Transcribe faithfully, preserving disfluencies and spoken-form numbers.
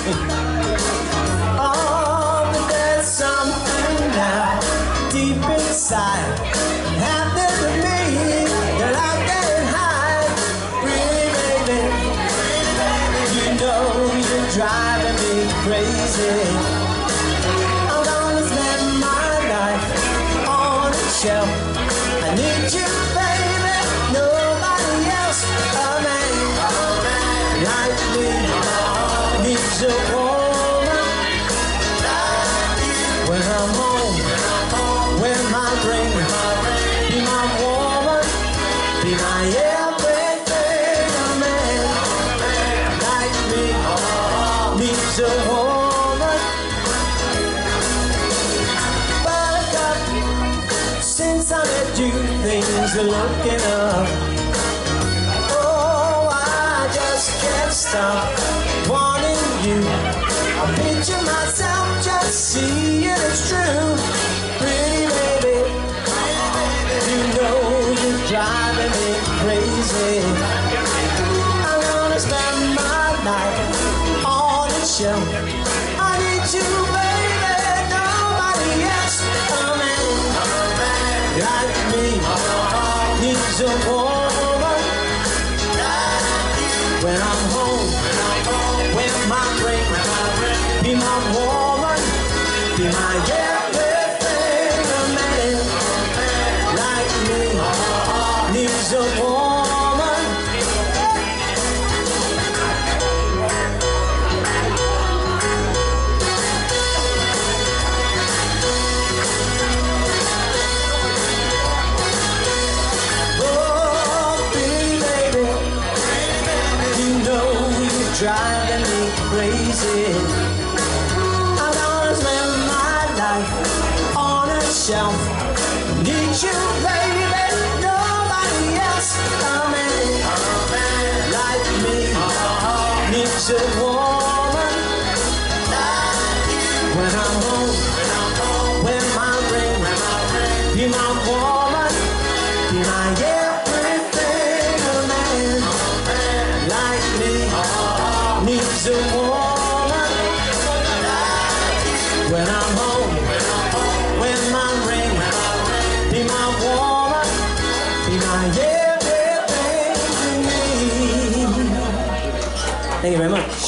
Oh, but there's something now deep inside happening to me that I can't hide. Really, baby, you know you're driving me crazy. I'm gonna spend my life on a shelf. I need you, baby, nobody else. A man like me needs a woman. When I'm home, wear my ring, be my woman, be my everything. A man like me needs a woman. But since I met you, things are looking up. Oh, I just can't stop wanting you. I picture myself just seeing it's true. Pretty baby, you know you're driving me crazy. I'm gonna spend my life on the shelf. I need you, baby, nobody else. A man like me needs a woman. When I'm home, wear my ring, be my woman, be my everything. A man like me needs a woman. Oh, pretty baby, you know you're driving me crazy. I'm gonna spend my life on a shelf. Need you, baby, nobody else. A man like me needs a woman. When I'm home, wear my ring, be my woman, be my everything. A man like me needs a woman. When I'm home, wear my ring, be my woman, be my everything to me. Thank you very much.